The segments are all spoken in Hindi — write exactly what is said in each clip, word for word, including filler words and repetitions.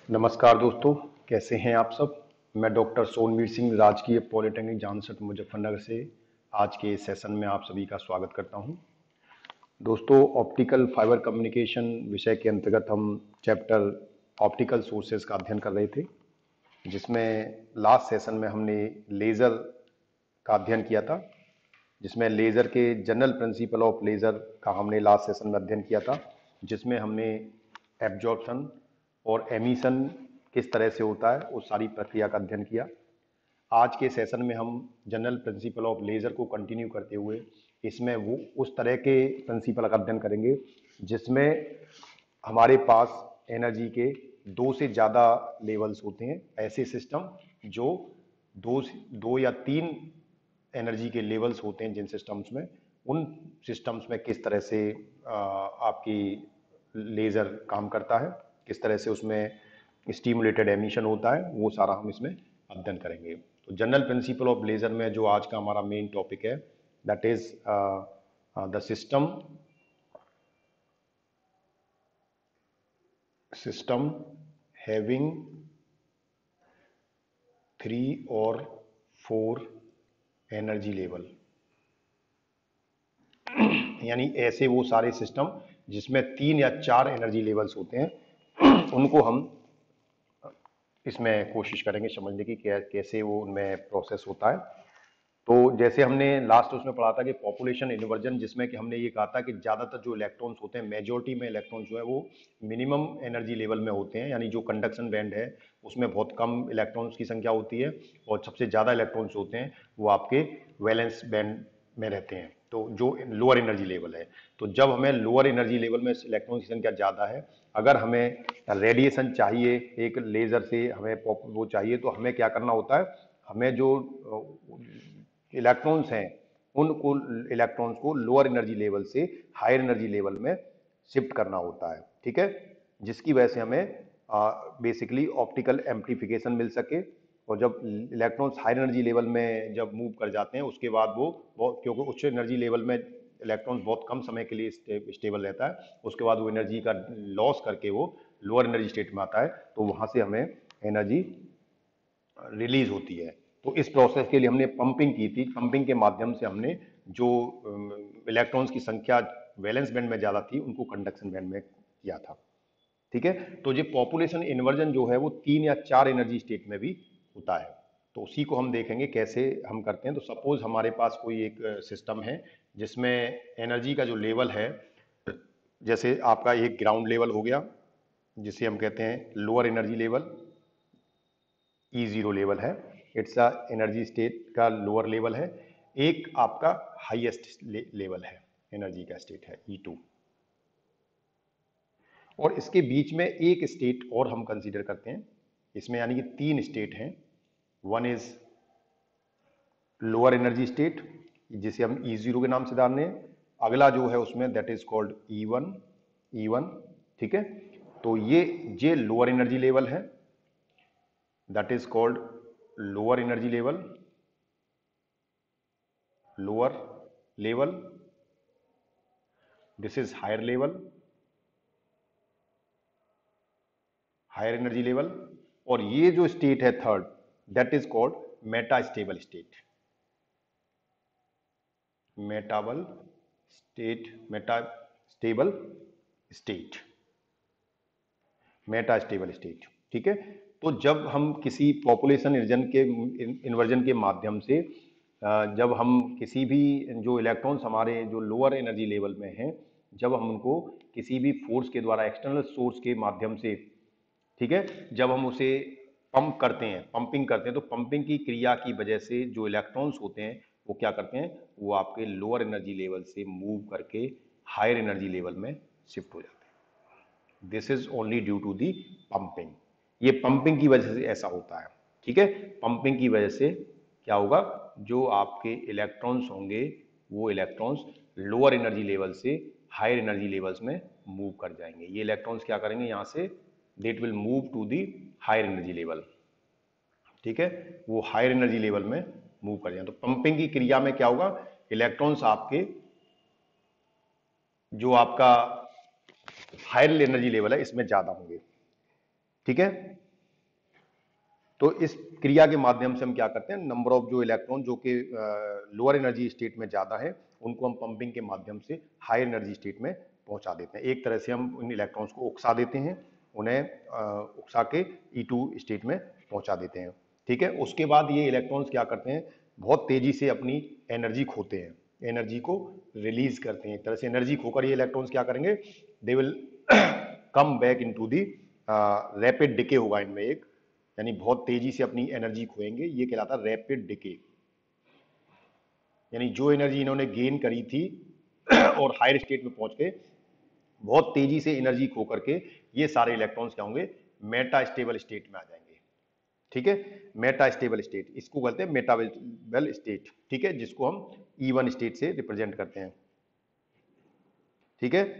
नमस्कार दोस्तों, कैसे हैं आप सब। मैं डॉक्टर सोनवीर सिंह, राजकीय पॉलिटेक्निक जानसठ मुजफ्फरनगर से आज के इस सेशन में आप सभी का स्वागत करता हूं। दोस्तों, ऑप्टिकल फाइबर कम्युनिकेशन विषय के अंतर्गत हम चैप्टर ऑप्टिकल सोर्सेज का अध्ययन कर रहे थे, जिसमें लास्ट सेशन में हमने लेज़र का अध्ययन किया था, जिसमें लेज़र के जनरल प्रिंसिपल ऑफ लेज़र का हमने लास्ट सेशन में अध्ययन किया था, जिसमें हमने एब्जॉर्प्शन और एमिशन किस तरह से होता है उस सारी प्रक्रिया का अध्ययन किया। आज के सेशन में हम जनरल प्रिंसिपल ऑफ लेज़र को कंटिन्यू करते हुए इसमें वो उस तरह के प्रिंसिपल का अध्ययन करेंगे जिसमें हमारे पास एनर्जी के दो से ज़्यादा लेवल्स होते हैं। ऐसे सिस्टम जो दो दो या तीन एनर्जी के लेवल्स होते हैं, जिन सिस्टम्स में उन सिस्टम्स में किस तरह से आ, आपकी लेज़र काम करता है, किस तरह से उसमें स्टिमुलेटेड एमिशन होता है, वो सारा हम इसमें अध्ययन करेंगे। तो जनरल प्रिंसिपल ऑफ लेज़र में जो आज का हमारा मेन टॉपिक है, that is the system system having three और फोर एनर्जी लेवल, यानी ऐसे वो सारे सिस्टम जिसमें तीन या चार एनर्जी लेवल्स होते हैं, उनको हम इसमें कोशिश करेंगे समझने की कैसे वो उनमें प्रोसेस होता है। तो जैसे हमने लास्ट उसमें पढ़ा था कि पॉपुलेशन इन्वर्जन, जिसमें कि हमने ये कहा था कि ज़्यादातर जो इलेक्ट्रॉन्स होते हैं, मेजोरिटी में इलेक्ट्रॉन्स जो है वो मिनिमम एनर्जी लेवल में होते हैं, यानी जो कंडक्शन बैंड है उसमें बहुत कम इलेक्ट्रॉन्स की संख्या होती है और सबसे ज़्यादा इलेक्ट्रॉन्स होते हैं वो आपके वैलेंस बैंड में रहते हैं, तो जो लोअर एनर्जी लेवल है। तो जब हमें लोअर एनर्जी लेवल में इलेक्ट्रॉन की संख्या ज़्यादा है, अगर हमें रेडिएशन चाहिए एक लेज़र से, हमें वो चाहिए, तो हमें क्या करना होता है, हमें जो इलेक्ट्रॉन्स हैं उनको इलेक्ट्रॉन्स को लोअर एनर्जी लेवल से हायर एनर्जी लेवल में शिफ्ट करना होता है, ठीक है, जिसकी वजह से हमें बेसिकली ऑप्टिकल एम्प्लीफिकेशन मिल सके। और जब इलेक्ट्रॉन्स हायर एनर्जी लेवल में जब मूव कर जाते हैं उसके बाद वो बहुत, क्योंकि उच्च एनर्जी लेवल में इलेक्ट्रॉन्स बहुत कम समय के लिए स्टेबल रहता है, उसके बाद वो एनर्जी का लॉस करके वो लोअर एनर्जी स्टेट में आता है, तो वहां से हमें एनर्जी रिलीज होती है। तो इस प्रोसेस के लिए हमने पंपिंग की थी। पंपिंग के माध्यम से हमने जो इलेक्ट्रॉन्स की संख्या वैलेंस बैंड में ज़्यादा थी उनको कंडक्शन बैंड में किया था, ठीक है। तो ये पॉपुलेशन इन्वर्जन जो है वो तीन या चार एनर्जी स्टेट में भी होता है, तो उसी को हम देखेंगे कैसे हम करते हैं। तो सपोज हमारे पास कोई एक सिस्टम है जिसमें एनर्जी का जो लेवल है, जैसे आपका एक ग्राउंड लेवल हो गया जिसे हम कहते हैं lower energy level, E zero level है, इट्स अ एनर्जी स्टेट का लोअर लेवल है। एक आपका हाईएस्ट लेवल है, एनर्जी का स्टेट है ई टू, और इसके बीच में एक स्टेट और हम कंसीडर करते हैं इसमें, यानी कि तीन स्टेट हैं। One is lower energy state, जिसे हम ई जीरो के नाम से जानते हैं। अगला जो है उसमें that is called E one, E one, ठीक है। तो ये ये लोअर एनर्जी लेवल है, that is called lower energy level, lower level, this is higher level, higher energy level. और ये जो स्टेट है third, that is called meta stable state, metastable state, meta stable state, meta stable state, ठीक है। तो जब हम किसी पॉपुलेशन इन्वर्जन के इन्वर्जन के माध्यम से जब हम किसी भी जो इलेक्ट्रॉन्स हमारे जो लोअर एनर्जी लेवल में हैं, जब हम उनको किसी भी फोर्स के द्वारा, एक्सटर्नल सोर्स के माध्यम से, ठीक है, जब हम उसे पंप करते हैं, पंपिंग करते हैं, तो पंपिंग की क्रिया की वजह से जो इलेक्ट्रॉन्स होते हैं वो क्या करते हैं, वो आपके लोअर एनर्जी लेवल से मूव करके हायर एनर्जी लेवल में शिफ्ट हो जाते हैं। This is only due to the pumping. ये पंपिंग की वजह से ऐसा होता है, ठीक है। पंपिंग की वजह से क्या होगा, जो आपके इलेक्ट्रॉन्स होंगे वो इलेक्ट्रॉन्स लोअर एनर्जी लेवल से हायर एनर्जी लेवल्स में मूव कर जाएंगे। ये इलेक्ट्रॉन्स क्या करेंगे, यहां से that will move to the higher energy level, ठीक है, वो हायर एनर्जी लेवल में मूव कर जाए। तो पंपिंग की क्रिया में क्या होगा, इलेक्ट्रॉन्स आपके जो आपका हायर एनर्जी लेवल है इसमें ज्यादा होंगे, ठीक है। तो इस क्रिया के माध्यम से हम क्या करते हैं, नंबर ऑफ जो इलेक्ट्रॉन जो कि लोअर एनर्जी स्टेट में ज्यादा है उनको हम पंपिंग के माध्यम से हाई एनर्जी स्टेट में पहुंचा देते हैं। एक तरह से हम उन इलेक्ट्रॉन्स को उकसा देते हैं, उन्हें उकसा के ई टू स्टेट में पहुंचा देते हैं। ठीक है। उसके बाद ये इलेक्ट्रॉन्स क्या करते हैं, बहुत तेजी से अपनी एनर्जी खोते हैं, एनर्जी को रिलीज करते हैं। एक तरह से एनर्जी खोकर ये इलेक्ट्रॉन्स क्या करेंगे, they will come back into the rapid decay होगा इनमें एक, यानी बहुत तेजी से अपनी एनर्जी खोएंगे, ये कहलाता है रैपिड डिके। यानी जो एनर्जी इन्होंने गेन करी थी और हायर स्टेट में पहुंच के बहुत तेजी से एनर्जी खो करके ये सारे इलेक्ट्रॉन्स क्या होंगे, मेटा स्टेबल स्टेट में आ जाएंगे। ठीक है। मेटा स्टेबल स्टेट, इसको कहते हैं मेटाबल स्टेट। ठीक है, जिसको हम ई वन स्टेट से रिप्रेजेंट करते हैं। ठीक है।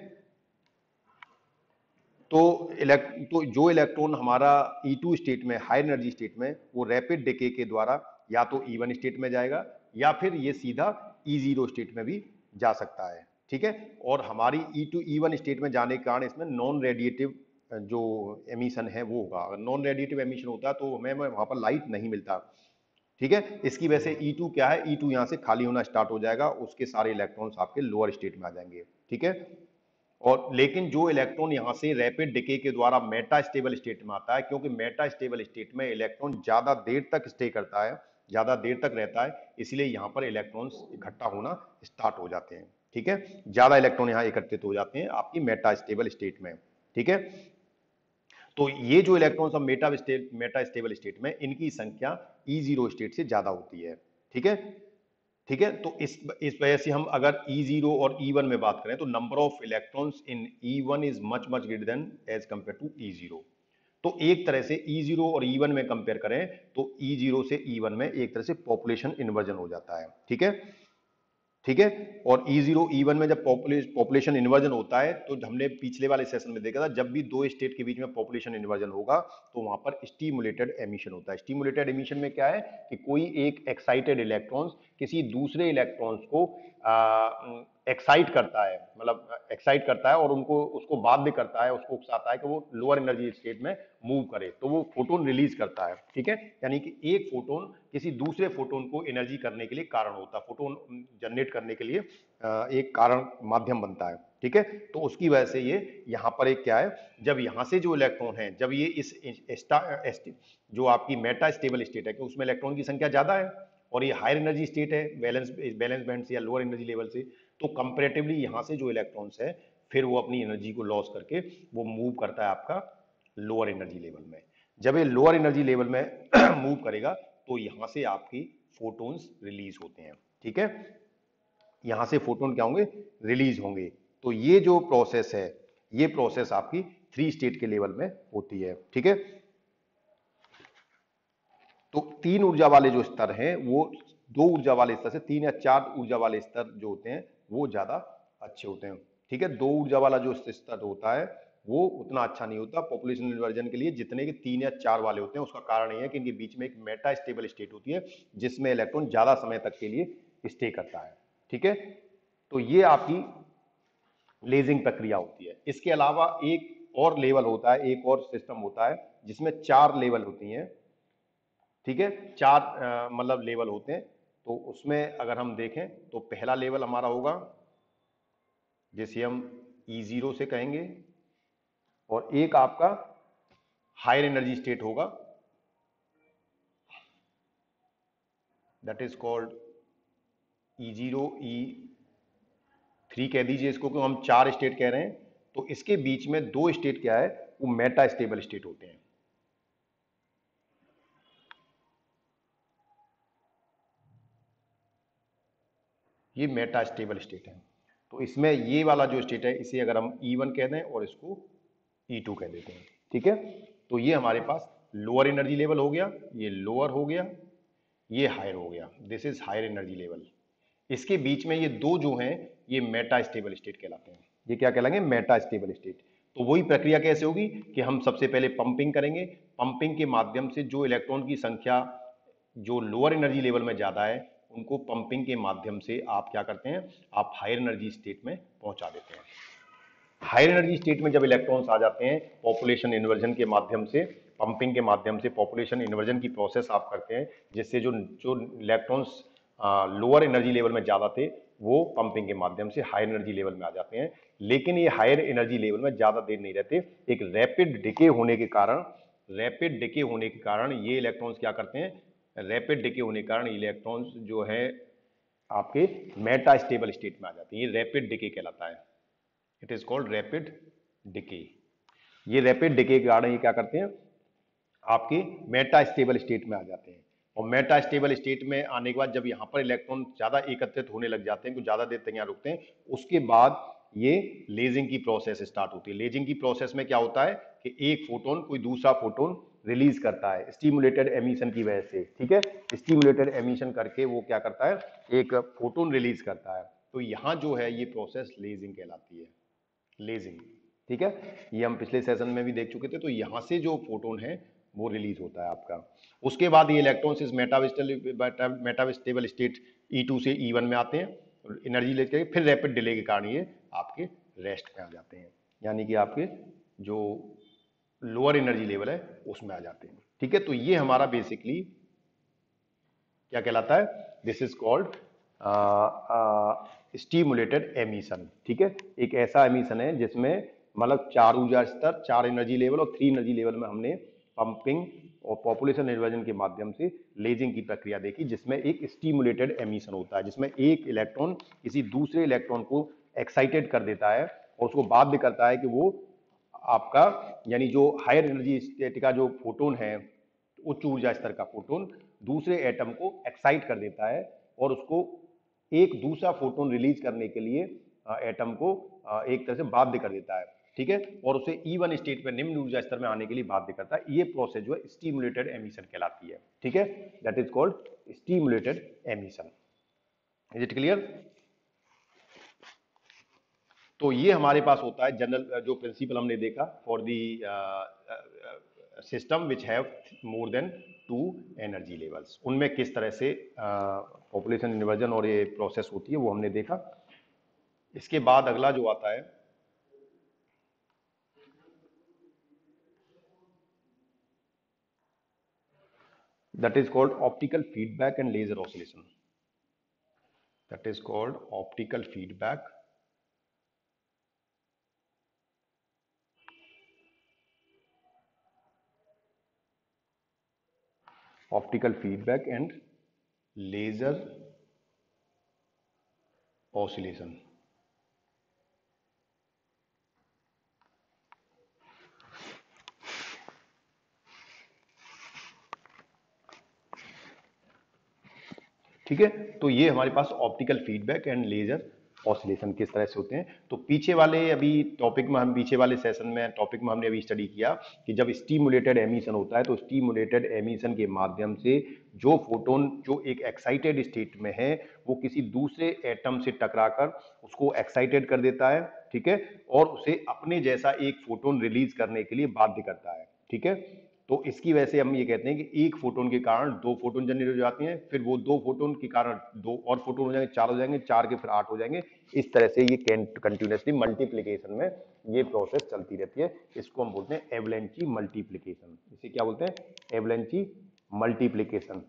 तो इलेक्ट तो जो इलेक्ट्रॉन हमारा ई टू स्टेट में, हाई एनर्जी स्टेट में, वो रैपिड डिके के द्वारा या तो ई वन स्टेट में जाएगा या फिर ये सीधा ई ज़ीरो स्टेट में भी जा सकता है। ठीक है। और हमारी E two E one state में जाने के कारण इसमें नॉन रेडिएटिव जो एमिशन है वो होगा। अगर नॉन रेडिएटिव एमिशन होता है तो हमें वहां पर लाइट नहीं मिलता। ठीक है। इसकी वजह से ई टू क्या है, ई टू यहां से खाली होना स्टार्ट हो जाएगा, उसके सारे इलेक्ट्रॉन्स आपके लोअर स्टेट में आ जाएंगे। ठीक है। और लेकिन जो इलेक्ट्रॉन यहां से रैपिड डिके के द्वारा मेटा स्टेबल स्टेट में आता है, क्योंकि मेटा स्टेबल स्टेट में इलेक्ट्रॉन ज्यादा देर तक स्टे करता है, ज्यादा देर तक रहता है, इसलिए यहां पर इलेक्ट्रॉन्स इकट्ठा होना स्टार्ट हो जाते हैं। ठीक है। ज्यादा इलेक्ट्रॉन यहां एकत्रित हो जाते हैं आपकी मेटा स्टेबल स्टेट में। ठीक है। तो ये जो इलेक्ट्रॉन्स हम meta state meta stable state में, इनकी संख्या ई जीरो स्टेट से ज्यादा होती है। ठीक है। ठीक है। तो इस इस वजह से हम अगर ई ज़ीरो और ई वन में बात करें तो number of electrons in E one is much much greater than as compare to E zero. तो एक तरह से ई ज़ीरो और ई वन में कंपेयर करें तो ई ज़ीरो से ई वन में एक तरह से पॉपुलेशन इन्वर्जन हो जाता है। ठीक है। ठीक है। और ई ज़ीरो ई वन में जब पॉपुलेशन इन्वर्जन होता है तो हमने पिछले वाले सेशन में देखा था, जब भी दो स्टेट के बीच में पॉपुलेशन इन्वर्जन होगा तो वहां पर स्टिमुलेटेड एमिशन होता है। स्टिमुलेटेड एमिशन में क्या है कि कोई एक एक्साइटेड इलेक्ट्रॉन्स किसी दूसरे इलेक्ट्रॉन्स को एक्साइट करता है, मतलब एक्साइट करता है और उनको उसको बाध्य करता है, उसको उकसाता है कि वो लोअर एनर्जी स्टेट में मूव करे, तो वो फोटोन रिलीज करता है। ठीक है। यानी कि एक फोटोन किसी दूसरे फोटोन को एनर्जी करने के लिए कारण होता है, फोटोन जनरेट करने के लिए एक कारण माध्यम बनता है। ठीक है। तो उसकी वजह से ये यहाँ पर एक क्या है, जब यहाँ से जो इलेक्ट्रॉन है, जब ये इस जो आपकी मेटा स्टेबल स्टेट है कि उसमें इलेक्ट्रॉन की संख्या ज्यादा है और ये हायर एनर्जी स्टेट है बैलेंस बैलेंस बैंड से या लोअर एनर्जी लेवल से, तो कंपैरेटिवली यहाँ से जो इलेक्ट्रॉन्स है फिर वो अपनी एनर्जी को लॉस करके वो मूव करता है आपका लोअर एनर्जी लेवल में। जब ये लोअर एनर्जी लेवल में मूव करेगा तो यहां से आपकी फोटोन्स रिलीज होते हैं। ठीक है। यहां से फोटोन क्या होंगे, रिलीज होंगे। तो ये जो प्रोसेस है, ये प्रोसेस आपकी थ्री स्टेट के लेवल में होती है। ठीक है। तो तीन ऊर्जा वाले जो स्तर हैं वो दो ऊर्जा वाले स्तर से तीन या चार ऊर्जा वाले स्तर जो होते हैं वो ज्यादा अच्छे होते हैं। ठीक है। दो ऊर्जा वाला जो स्तर होता है वो उतना अच्छा नहीं होता पॉपुलेशन इन्वर्जन के लिए जितने के तीन या चार वाले होते हैं। उसका कारण ये है कि इनके बीच में एक मेटा स्टेबल स्टेट होती है जिसमें इलेक्ट्रॉन ज्यादा समय तक के लिए स्टे करता है। ठीक है। तो ये आपकी लेजिंग प्रक्रिया होती है। इसके अलावा एक और लेवल होता है, एक और सिस्टम होता है जिसमें चार लेवल होती हैं। ठीक है। चार मतलब लेवल होते हैं। तो उसमें अगर हम देखें तो पहला लेवल हमारा होगा जिसे हम ई ज़ीरो से कहेंगे, और एक आपका हायर एनर्जी स्टेट होगा that is called E zero E three कह दीजिए इसको, क्यों हम चार स्टेट कह रहे हैं। तो इसके बीच में दो स्टेट क्या है, वो मेटा स्टेबल स्टेट होते हैं। ये मेटा स्टेबल स्टेट है। तो इसमें ये वाला जो स्टेट है इसे अगर हम ई वन कह दें और इसको ई टू कह देते हैं। ठीक है। तो ये हमारे पास लोअर एनर्जी लेवल हो गया, ये लोअर हो गया, ये हायर हो गया, this is higher energy level. इसके बीच में ये दो जो हैं ये मेटा स्टेबल स्टेट कहलाते हैं। ये क्या कहलाएंगे, मेटा स्टेबल स्टेट। तो वही प्रक्रिया कैसे होगी कि हम सबसे पहले पंपिंग करेंगे, पंपिंग के माध्यम से जो इलेक्ट्रॉन की संख्या जो लोअर एनर्जी लेवल में ज्यादा है उनको पंपिंग के माध्यम से आप क्या करते हैं, आप हायर एनर्जी स्टेट में पहुंचा देते हैं। हायर एनर्जी स्टेट में जब इलेक्ट्रॉन्स आ जाते हैं, पॉपुलेशन इन्वर्जन के माध्यम से, पंपिंग के माध्यम से पॉपुलेशन इन्वर्जन की प्रोसेस आप करते हैं, जिससे जो जो इलेक्ट्रॉन्स लोअर एनर्जी लेवल में ज्यादा थे वो पंपिंग के माध्यम से हायर एनर्जी लेवल में आ जाते हैं। लेकिन ये हायर एनर्जी लेवल में ज्यादा देर नहीं रहते, एक रैपिड डिके होने के कारण रैपिड डिके होने के कारण ये इलेक्ट्रॉन्स क्या करते हैं, रैपिड डिके होने के कारण इलेक्ट्रॉन्स जो है आपके मेटा स्टेबल स्टेट में आ जाते हैं। ये रैपिड डिके कहलाता है, it is called rapid decay. ये रैपिड डिके के कारण ये क्या करते हैं, आपके मेटा स्टेबल स्टेट में आ जाते हैं। और मेटा स्टेबल स्टेट में आने के बाद जब यहाँ पर इलेक्ट्रॉन ज्यादा एकत्रित होने लग जाते हैं, कुछ ज्यादा देर तक यहाँ रुकते हैं, उसके बाद ये लेजिंग की प्रोसेस स्टार्ट होती है। लेजिंग की प्रोसेस में क्या होता है कि एक फोटोन कोई दूसरा फोटोन रिलीज करता है स्टिमुलेटेड एमिशन की वजह से, ठीक है। स्टिमुलेटेड एमिशन करके वो क्या करता है, एक फोटोन रिलीज करता है। तो यहाँ जो है ये प्रोसेस लेजिंग कहलाती है, लेजिंग, ठीक है। ये हम पिछले सेशन में भी देख चुके थे। तो यहां से जो फोटोन है वो रिलीज होता है आपका। उसके बाद ये इलेक्ट्रॉन्स इस मेटास्टेबल स्टेट ई टू से ई वन में आते हैं एनर्जी लेकर, फिर रैपिड डिले के कारण ये आपके रेस्ट में आ जाते हैं, यानी कि आपके जो लोअर एनर्जी लेवल है उसमें आ जाते हैं, ठीक है। तो ये हमारा बेसिकली क्या कहलाता है, this is called stimulated emission, ठीक है। एक ऐसा एमिशन है जिसमें मतलब चार ऊर्जा स्तर, चार एनर्जी लेवल और थ्री एनर्जी लेवल में हमने पंपिंग और पॉपुलेशन इन्वर्जन के माध्यम से लेजिंग की प्रक्रिया देखी, जिसमें एक स्टिमुलेटेड एमिशन होता है, जिसमें एक इलेक्ट्रॉन किसी दूसरे इलेक्ट्रॉन को एक्साइटेड कर देता है और उसको बाध्य करता है कि वो आपका, यानी जो हायर एनर्जी स्टेट का जो फोटोन है, उच्च ऊर्जा स्तर का फोटोन दूसरे एटम को एक्साइट कर देता है और उसको एक दूसरा फोटोन रिलीज करने के लिए एटम को एक तरह से बाध्य कर देता है, ठीक है। और उसे ई वन स्टेट में, निम्न ऊर्जा स्तर में आने के लिए बाध्य करता है। ये प्रोसेस जो है स्टिमुलेटेड एमिशन कहलाती है, ठीक है। That is called stimulated emission. Is it clear? तो ये हमारे पास होता है जनरल जो प्रिंसिपल हमने देखा for the system which have more than two energy levels, उनमें किस तरह से पॉपुलेशन इन्वर्जन और ये प्रोसेस होती है वो हमने देखा। इसके बाद अगला जो आता है that is called optical feedback and laser oscillation, that is called optical feedback optical feedback and laser oscillation। ठीक है, तो ये हमारे पास optical feedback and laser oscillation किस तरह से होते हैं। तो पीछे वाले अभी टॉपिक में हम पीछे वाले सेशन में टॉपिक में हमने अभी स्टडी किया कि जब स्टिमुलेटेड एमिशन होता है तो स्टिमुलेटेड एमिशन के माध्यम से जो फोटोन जो एक एक्साइटेड स्टेट में है वो किसी दूसरे एटम से टकराकर उसको एक्साइटेड कर देता है, ठीक है, और उसे अपने जैसा एक फोटोन रिलीज करने के लिए बाध्य करता है, ठीक है। तो इसकी वजह से हम ये कहते हैं कि एक फोटोन के कारण दो फोटोन जनरेट हो जाती हैं, फिर वो दो फोटोन के कारण दो और फोटोन हो जाएंगे, चार हो जाएंगे, चार के फिर आठ हो जाएंगे। इस तरह से ये कंटिन्यूसली मल्टीप्लीकेशन में ये प्रोसेस चलती रहती है। इसको हम बोलते हैं एवलेंची मल्टीप्लीकेशन। इसे क्या बोलते हैं? Avalanche multiplication.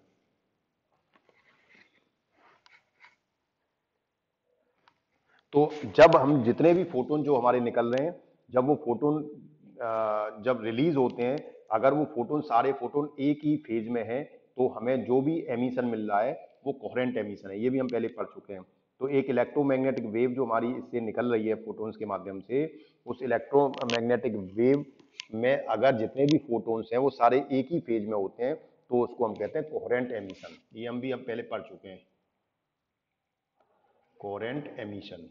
तो जब हम जितने भी फोटोन जो हमारे निकल रहे हैं, जब वो फोटोन जब रिलीज होते हैं, अगर वो फोटोन सारे फोटोन एक ही फेज में है तो हमें जो भी एमिशन मिल रहा है वो कोहेरेंट एमिशन है। ये भी हम पहले पढ़ चुके हैं। तो एक इलेक्ट्रोमैग्नेटिक वेव जो हमारी इससे निकल रही है फोटोन्स के माध्यम से, उस इलेक्ट्रोमैग्नेटिक वेव में अगर जितने भी फोटोन्स हैं वो सारे एक ही फेज में होते हैं तो उसको हम कहते हैं कोहेरेंट एमिशन। ये हम भी हम पहले पढ़ चुके हैं, कोहेरेंट एमिशन।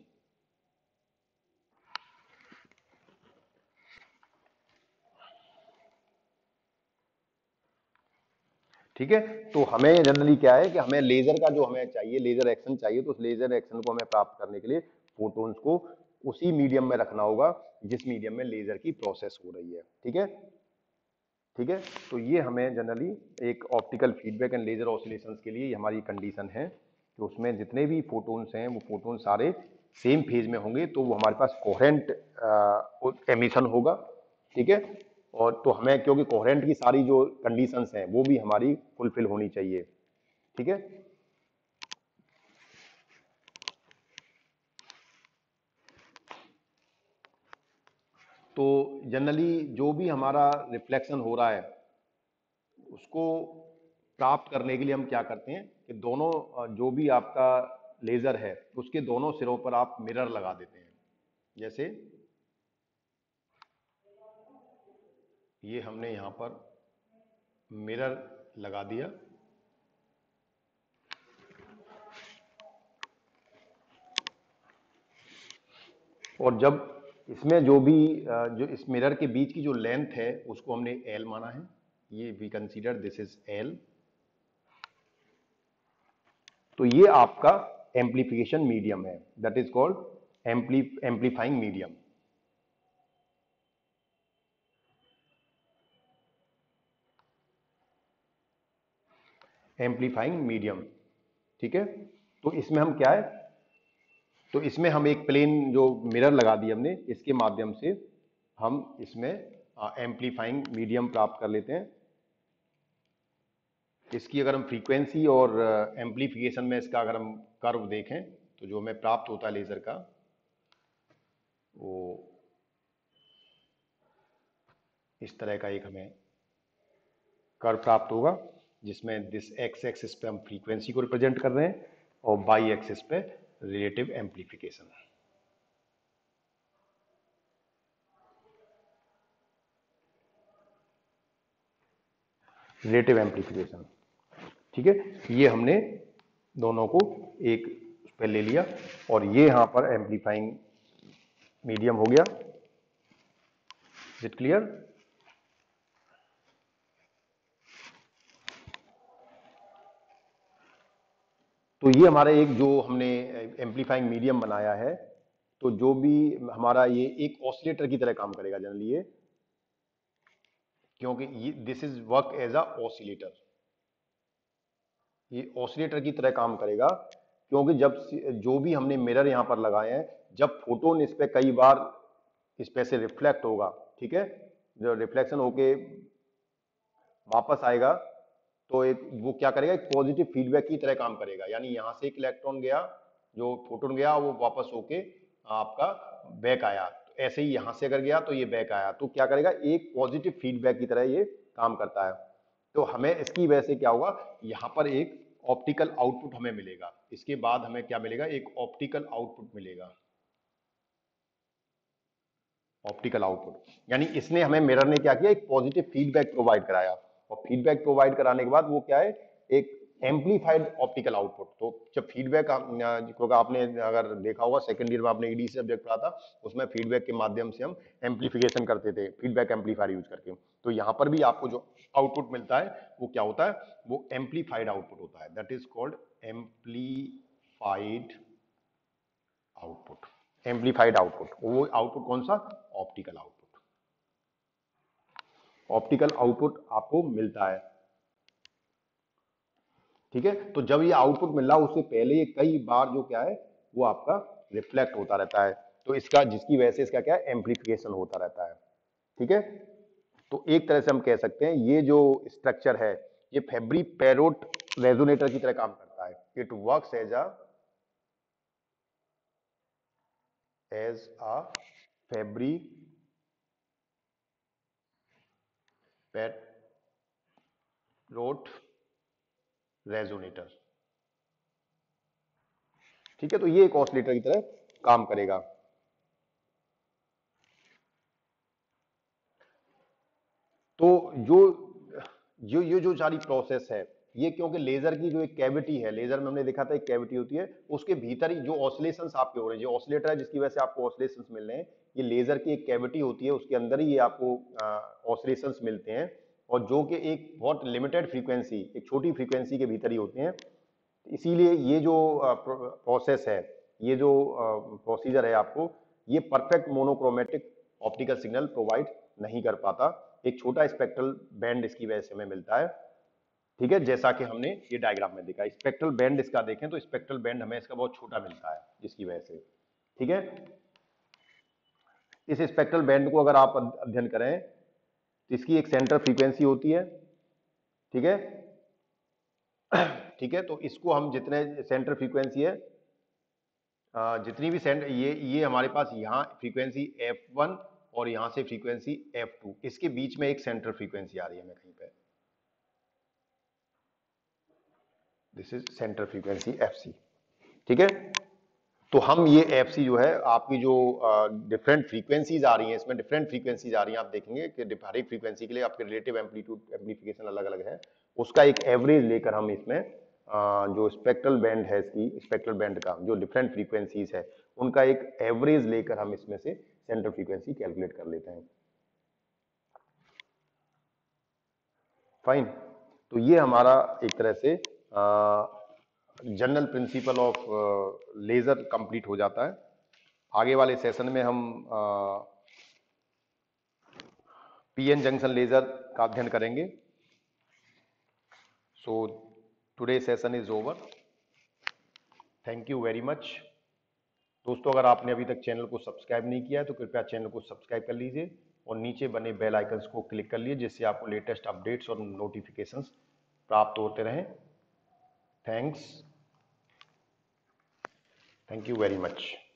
ठीक है, तो हमें जनरली क्या है कि हमें लेजर का जो हमें चाहिए, लेजर एक्शन चाहिए, तो उस लेजर एक्शन को हमें प्राप्त करने के लिए फोटोन्स को उसी मीडियम में रखना होगा जिस मीडियम में लेजर की प्रोसेस हो रही है, ठीक है। ठीक है, तो ये हमें जनरली एक optical feedback and laser oscillations के लिए हमारी कंडीशन है कि उसमें जितने भी फोटोन्स हैं वो फोटोन सारे सेम फेज में होंगे तो वो हमारे पास कोहेरेंट एमिशन होगा, ठीक है। और तो हमें क्योंकि कोहेरेंट की सारी जो कंडीशंस हैं वो भी हमारी फुलफिल होनी चाहिए, ठीक है। तो जनरली जो भी हमारा रिफ्लेक्शन हो रहा है उसको प्राप्त करने के लिए हम क्या करते हैं कि दोनों अ, जो भी आपका लेजर है उसके दोनों सिरों पर आप मिरर लगा देते हैं। जैसे ये हमने यहां पर मिरर लगा दिया, और जब इसमें जो भी अ, जो इस मिरर के बीच की जो लेंथ है उसको हमने एल माना है, ये we consider this is L. तो ये आपका एम्पलीफिकेशन मीडियम है, that is called ampli amplifying medium. Amplifying medium, ठीक है। तो इसमें हम क्या है, तो इसमें हम एक प्लेन जो मिरर लगा दी हमने, इसके माध्यम से हम इसमें एम्पलीफाइंग मीडियम प्राप्त कर लेते हैं। इसकी अगर हम फ्रीक्वेंसी और एम्पलीफिकेशन में इसका अगर हम कर्व देखें तो जो हमें प्राप्त होता है लेजर का वो इस तरह का एक हमें कर्व प्राप्त होगा, जिसमें दिस एक्स एक्सिस पे हम फ्रीक्वेंसी को रिप्रेजेंट कर रहे हैं और बाई एक्सिस पे रिलेटिव एम्पलीफिकेशन। रिलेटिव एम्पलीफिकेशन, ठीक है। ये हमने दोनों को एक उस पर ले लिया और ये यहां पर एम्पलीफाइंग मीडियम हो गया। Is it clear? तो ये हमारा एक जो हमने एम्पलीफाइंग मीडियम बनाया है, तो जो भी हमारा ये एक ऑसिलेटर की तरह काम करेगा जनरली ये, क्योंकि ये this is work as a oscillator. ये ऑसिलेटर की तरह काम करेगा क्योंकि जब जो भी हमने मिरर यहां पर लगाए हैं, जब फोटोन इस पे कई बार इस पे से रिफ्लेक्ट होगा, ठीक है, जो रिफ्लेक्शन होके वापस आएगा तो एक वो क्या करेगा, एक पॉजिटिव फीडबैक की तरह काम करेगा। यानी यहां से एक इलेक्ट्रॉन गया, जो फोटोन गया वो वापस होके आपका बैक आया, तो ऐसे ही यहां से अगर गया तो ये बैक आया, तो क्या करेगा, एक पॉजिटिव फीडबैक की तरह ये काम करता है। तो हमें इसकी वजह से क्या होगा, यहां पर एक ऑप्टिकल आउटपुट हमें मिलेगा। इसके बाद हमें क्या मिलेगा, एक ऑप्टिकल आउटपुट मिलेगा। ऑप्टिकल आउटपुट यानी इसने हमें, मिरर ने क्या किया, एक पॉजिटिव फीडबैक प्रोवाइड कराया, और फीडबैक प्रोवाइड कराने के बाद वो क्या है, एक एम्पलीफाइड ऑप्टिकल आउटपुट। तो जब फीडबैक, क्योंकि आपने अगर देखा होगा सेकंड ईयर में आपने ईडीसी सब्जेक्ट पढ़ा था, उसमें फीडबैक के माध्यम से हम एम्पलीफिकेशन करते थे फीडबैक एम्पलीफायर यूज करके। तो यहां पर भी आपको जो आउटपुट मिलता है वो क्या होता है, वो एम्पलीफाइड आउटपुट होता है, that is called amplified output. Amplified output, वो आउटपुट कौन सा, ऑप्टिकल आउटपुट। ऑप्टिकल आउटपुट आपको मिलता है, ठीक है। तो जब ये आउटपुट मिल रहा है उससे पहले ये कई बार जो क्या है वो आपका रिफ्लेक्ट होता रहता है, तो इसका, जिसकी वजह से इसका क्या है, एम्पलीफिकेशन होता रहता है, ठीक है। तो एक तरह से हम कह सकते हैं ये जो स्ट्रक्चर है ये फेब्री पेरोट रेजोनेटर की तरह काम करता है। It works as a as a Fabry Perot resonator, ठीक है। तो ये एक ऑसिलेटर की तरह काम करेगा। तो जो जो ये जो सारी प्रोसेस है ये, क्योंकि लेजर की जो एक कैविटी है, लेजर में हमने देखा था एक कैविटी होती है, उसके भीतर ही जो ऑसिलेशंस आपके हो रहे हैं, जो ऑसिलेटर है जिसकी वजह से आपको ऑसिलेशंस मिल रहे हैं, ये लेजर की एक कैविटी होती है, उसके अंदर ही ये आपको ऑसिलेशंस मिलते हैं, और जो कि एक बहुत लिमिटेड फ्रीक्वेंसी, एक छोटी फ्रीक्वेंसी के भीतर ही होते हैं। इसीलिए ये जो प्रोसेस है, ये जो प्रोसीजर है आपको, ये perfect monochromatic optical signal provide नहीं कर पाता। एक छोटा स्पेक्ट्रल बैंड इसकी वजह से हमें मिलता है, ठीक है। जैसा कि हमने ये डायग्राम में देखा, स्पेक्ट्रल बैंड इसका देखें तो स्पेक्ट्रल बैंड हमें इसका बहुत छोटा मिलता है, जिसकी वजह से ठीक है। इस स्पेक्ट्रल बैंड को अगर आप अध्ययन करें तो इसकी एक सेंटर फ्रीक्वेंसी होती है, ठीक है। ठीक है, तो इसको हम जितने सेंटर फ्रीक्वेंसी है, जितनी भी सेंटर, ये ये हमारे पास यहाँ फ्रीक्वेंसी एफ वन और यहां से फ्रीक्वेंसी एफ टू, इसके बीच में एक सेंटर फ्रीक्वेंसी आ रही है मैं कहीं पे, this is centre frequency F C, ठीक है। तो हम ये एफ सी जो है, आपकी जो डिफरेंट फ्रीक्वेंसीज आ रही हैं, इसमें डिफरेंट फ्रीक्वेंसीज आ रही हैं, आप देखेंगे कि हर एक फ्रीक्वेंसी के लिए आपके रिलेटिव एम्पलीट्यूड एम्पलीफिकेशन अलग अलग है, उसका एक एवरेज लेकर हम इसमें आ, जो स्पेक्ट्रल बैंड है, इसकी स्पेक्ट्रल बैंड का जो डिफरेंट फ्रीक्वेंसीज है उनका एक एवरेज लेकर हम इसमें से सेंटर फ्रीक्वेंसी कैलकुलेट कर लेते हैं। फाइन, तो ये हमारा एक तरह से general principle of laser complete हो जाता है। आगे वाले सेशन में हम पीएन जंक्शन लेजर का अध्ययन करेंगे। So today session is over, thank you very much. दोस्तों, अगर आपने अभी तक चैनल को सब्सक्राइब नहीं किया है तो कृपया चैनल को सब्सक्राइब कर लीजिए और नीचे बने बेल आइकन्स को क्लिक कर लीजिए, जिससे आपको लेटेस्ट अपडेट्स और नोटिफिकेशंस प्राप्त होते रहें। Thanks, thank you very much.